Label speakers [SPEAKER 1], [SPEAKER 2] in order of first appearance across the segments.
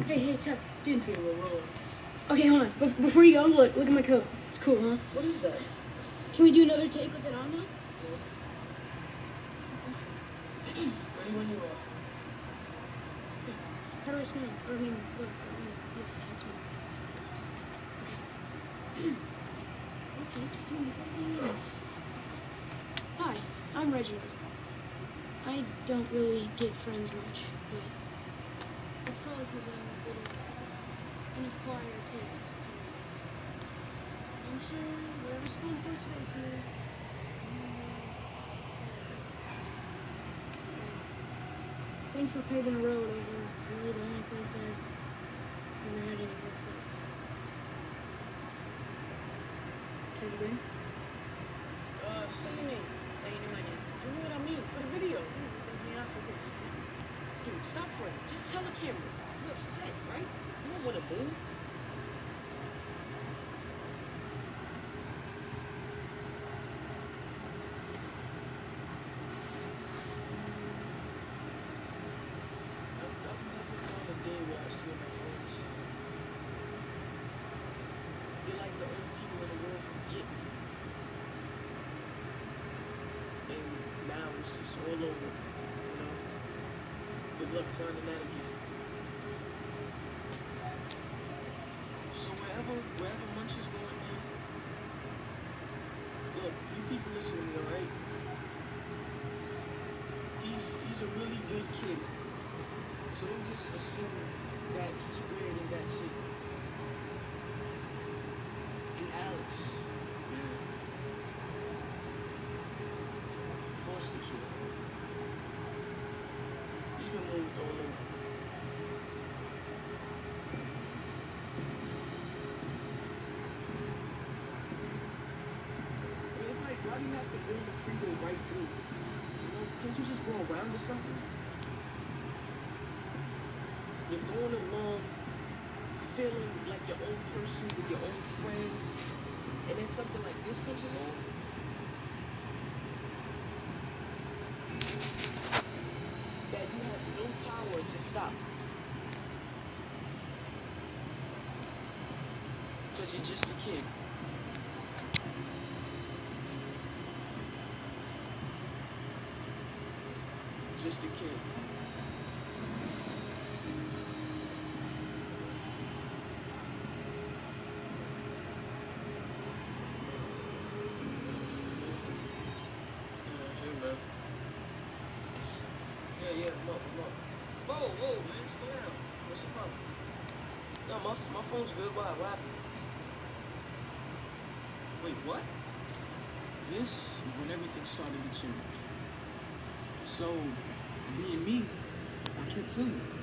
[SPEAKER 1] Hey, Chuck. Dude.
[SPEAKER 2] Okay, we'll roll.
[SPEAKER 1] Okay, hold on. Before you go, look at my coat. It's cool, huh?
[SPEAKER 2] What is that?
[SPEAKER 1] Can we do another take with it on now?
[SPEAKER 2] Ready when you are.
[SPEAKER 1] How do I smell? Or I mean, look. Yeah, I smell. Hi, I'm Reginald. I don't really get friends much, but it's probably because I'm a bit of an acquired taste. I'm sure whatever school first day to. Thanks for paving a road over really the only place I've ever had any good friends. Have you been?
[SPEAKER 2] Send me.
[SPEAKER 1] How you doing?
[SPEAKER 2] You know what I mean? For the video. Dude, stop praying. Just tell the camera. You're upset, right? You don't want to move. I've never known a day where I see my friends. You're like the only people in the world who get me. And now it's just all over, you know? Good luck finding that again. So wherever Munch is going, man, look, you people listen to me, alright? He's a really good kid. So don't just assume that he's weird and that's it. And Alex, man, foster children. He's been moved all over. It's like, why do you have to build the freeway right through? You know, can't you just go around or something? You're going along, feeling like your own person with your own friends, and then something like this comes along. That you have no power to stop. Because you're just a kid. Just a kid. Yeah, whoa, man, slow down. What's the problem? No, my phone's good. Why? What happened? Wait, what? This is when everything started to change. So, being me, I kept feeling it.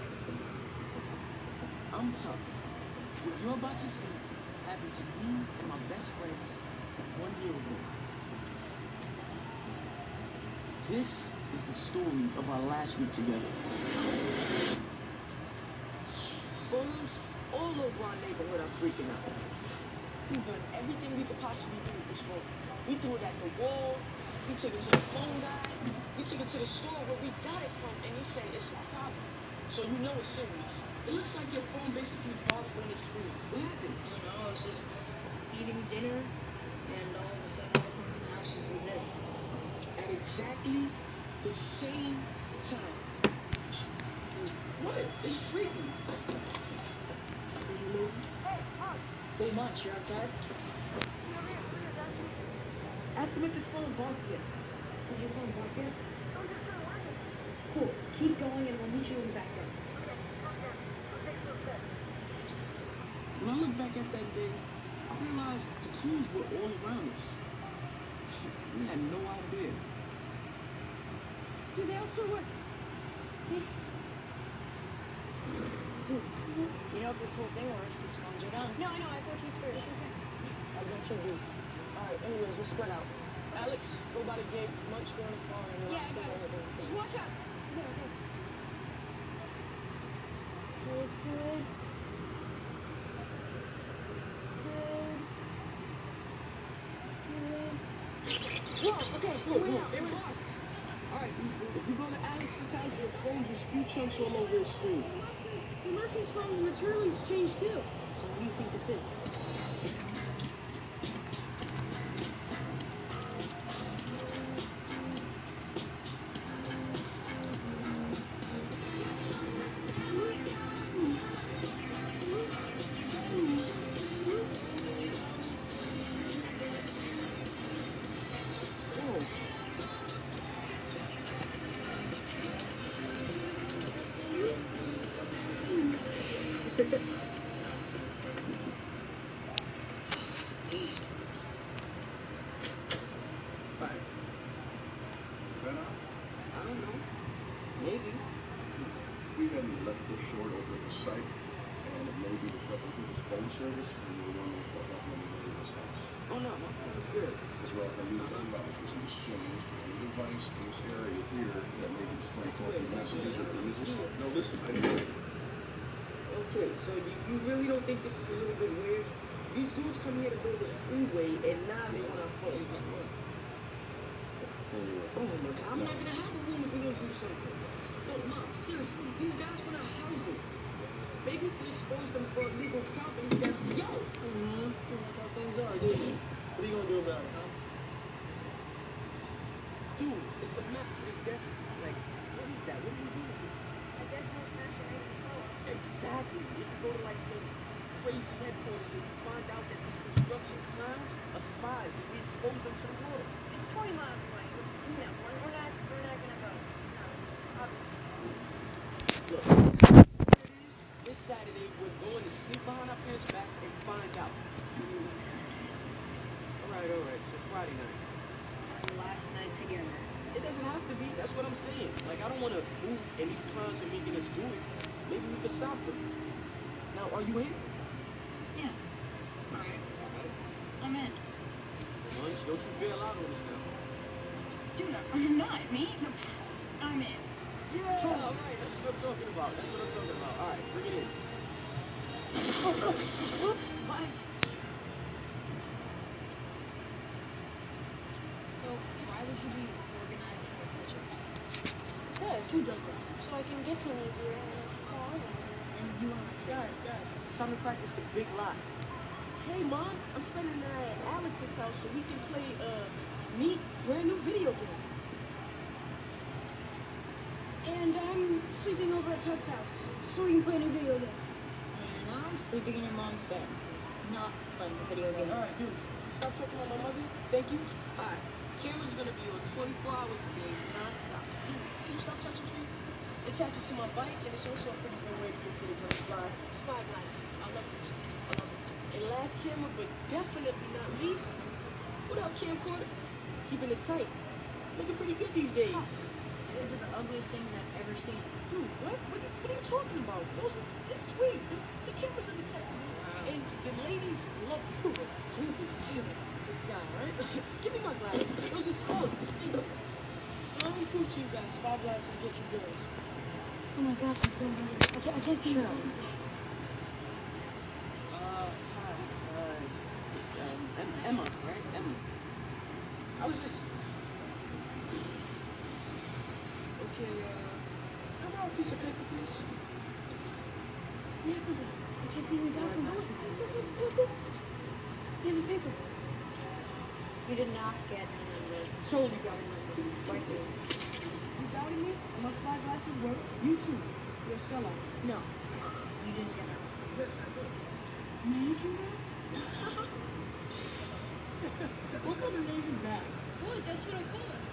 [SPEAKER 2] I'm tough. What you're about to see happened to me and my best friends 1 year ago. This is the story of our last week together. Phones all over our neighborhood are freaking out. We've done everything we could possibly do with this phone. We threw it at the wall. We took it to the phone guy. We took it to the store where we got it from, and he said it's a problem. So you know it's serious. It looks like your phone basically paused on the screen. What happened?
[SPEAKER 3] I don't know, I was just eating dinner, and all of a sudden all that comes in the house is this.
[SPEAKER 2] At exactly the same time. What? It's freaky. Are you moving?
[SPEAKER 3] Hey, Munch, you're outside?
[SPEAKER 2] Ask him if his phone barked yet.
[SPEAKER 3] Has your phone barked yet? Cool. Keep going, and we'll meet you in the backyard.
[SPEAKER 2] When I look back at that day, I realized the clues were all around us. We had no idea.
[SPEAKER 1] Dude, they all still work. See?
[SPEAKER 3] Dude, you know if this whole thing works, these phones are done.
[SPEAKER 1] No, I know. I have 14 spares. It's okay.
[SPEAKER 2] I bet you do. Alright, anyways, let's spread out. Alex, go by the gate. Munch, go in the car, and
[SPEAKER 1] Yeah, I
[SPEAKER 2] stay
[SPEAKER 1] got it.
[SPEAKER 2] over there.
[SPEAKER 1] Just watch out. Yeah, okay. Looks good. Whoa, okay,
[SPEAKER 2] Whoa,
[SPEAKER 1] we're out.
[SPEAKER 2] there we are. Alright, if you go to Alex's house, your phone just few chunks all over his screen.
[SPEAKER 3] The Murphy's phone's material's changed too. So what do you think this is?
[SPEAKER 2] I don't know. Maybe.
[SPEAKER 4] We hadn't left this short over the site, and it may be disrupting to his phone service, and we were wondering what happened when we his house.
[SPEAKER 2] Oh no, my phone is good.
[SPEAKER 4] As well, I need $1 was in exchange for any device in this area here that may be displaying faulty messages or images. No, listen, I know.
[SPEAKER 2] Okay, so you really don't think this is a little bit weird? These dudes come here to build a freeway, and now they want to fuck each other. Oh my God, I'm not gonna have a room if we don't do something. No, Mom, seriously, these guys want our houses. Maybe if we expose them for illegal property, then yo!
[SPEAKER 5] That's how things are, dude. What are you gonna do about it, huh?
[SPEAKER 2] Dude, it's a map to the desert. Like, what is that? What are you doing? Exactly. You can go to like some crazy headquarters and you find out that these construction clowns are spies and we expose them to the world.
[SPEAKER 3] It's 20 miles away. No, we're not gonna go. No, obviously.
[SPEAKER 2] Look, this Saturday we're going to sneak behind our parents' backs and find out. Alright, so Friday night.
[SPEAKER 3] Our last night together.
[SPEAKER 2] It doesn't have to be, that's what I'm saying. Like, I don't want to move and these clowns are making us do it. Maybe we could stop them. Now, are you in?
[SPEAKER 3] Yeah. Alright. I'm in.
[SPEAKER 2] Lunch, don't you bail out on us now.
[SPEAKER 3] Dude, I'm not. Me? No, I'm in.
[SPEAKER 2] Yeah, alright, that's what I'm talking about. Alright, bring it in.
[SPEAKER 3] Whoops. What?
[SPEAKER 1] So, why would you be organizing your pictures?
[SPEAKER 3] Yes, who does that?
[SPEAKER 1] So I can get to an easier and it's call organizer.
[SPEAKER 3] And you want to
[SPEAKER 2] Guys, it's time to practice the big lie. Hey, Mom, I'm spending the night at Alex's house so we can play a neat, brand new video game.
[SPEAKER 1] And I'm sleeping over at Tuck's house, so we can play a new video game.
[SPEAKER 6] And I'm sleeping in your mom's bed, not playing the video game.
[SPEAKER 2] Alright, dude, stop talking about my mother. Thank you. Alright, camera's gonna be on 24 hours a day, non-stop. Can you stop touching me? It attaches to my bike, and it's also a pretty good way to get footage on the fly. Spyglass. I love it. And last camera, but definitely not least, what up, camcorder? Keeping it tight. Looking pretty good these days.
[SPEAKER 6] Those are the ugliest things I've ever seen.
[SPEAKER 2] Dude, what? What are you talking about? Those are, it's sweet. The cameras are the tight. And the ladies love you. This guy, right? Give me my glasses. Those are slow. I don't prove to you guys. Spyglasses get you girls.
[SPEAKER 1] Oh my gosh, it's going on. I can't see you.
[SPEAKER 2] Hi. Emma, right? Emma. I was just... Okay, can I borrow a piece of paper, please?
[SPEAKER 1] Yes, I can't see you down from Here's a paper.
[SPEAKER 6] You did not get any of the
[SPEAKER 2] Totally got it.
[SPEAKER 6] right there.
[SPEAKER 2] You doubting me? My spyglasses work. You too. You're a sellout.
[SPEAKER 6] No, you didn't get it.
[SPEAKER 2] Yes, I did.
[SPEAKER 1] Mannequin girl?
[SPEAKER 6] What kind of name is that?
[SPEAKER 1] What? That's what I call it.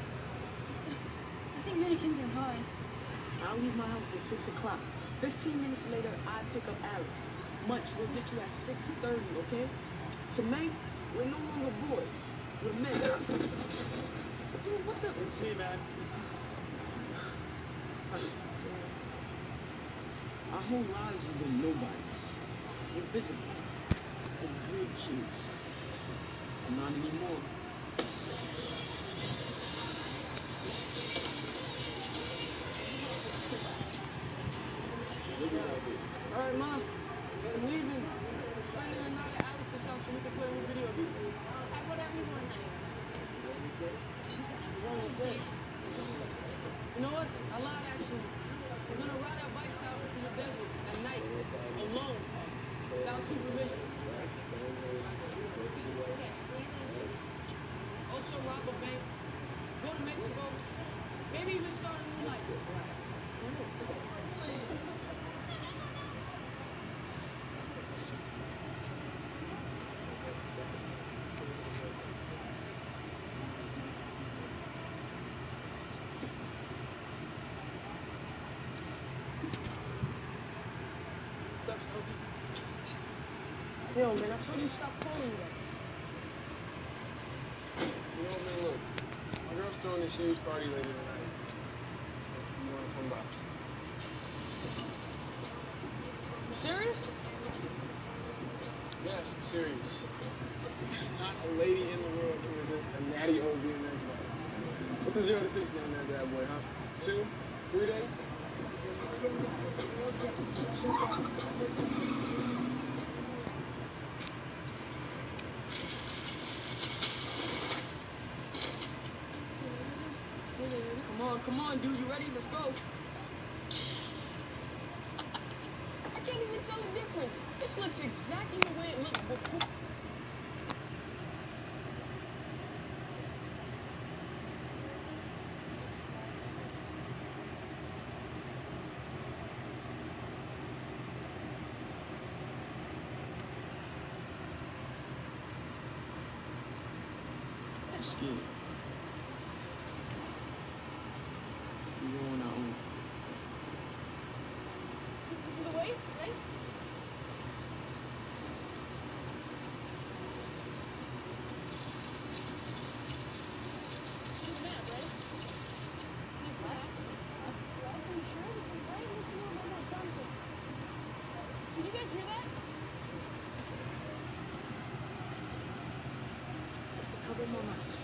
[SPEAKER 1] I think mannequins are high.
[SPEAKER 2] I'll leave my house at 6 o'clock. 15 minutes later, I pick up Alex. Munch will get you at 6:30, okay? Tonight, we're no longer boys. We're men. Dude, what the? See, man. Our whole lives have been nobodies. Invisible. The good kids. And not anymore. Alright, Mom. I'm leaving. Spending the night at Alex's house so we can play a video game.
[SPEAKER 3] Have whatever you want, honey.
[SPEAKER 2] You know what? I lied, actually. We're gonna ride our bikes out into the desert. Alone. Without supervision. Also rob a bank. Go to Mexico. Maybe even start a new life. What's up, Sophie? Yo, man, I told you stop calling me.
[SPEAKER 5] You know, man, look. My girl's throwing this huge party later tonight. You wanna come by?
[SPEAKER 2] You serious?
[SPEAKER 5] Yes, I'm serious. There's not a lady in the world who resists a natty old BMX bike. What's the 0 to 60 on that bad boy, huh? 2? 3 days?
[SPEAKER 2] Come on, dude, you ready? Let's go. I can't even tell the difference. This looks exactly the way it looked before.
[SPEAKER 5] Scared. We go on our own.
[SPEAKER 1] This is the way, right? Do the map, right? Did you guys hear that?
[SPEAKER 2] Just a couple more miles.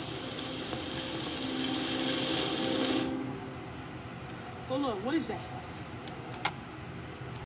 [SPEAKER 2] Hold on, what is that?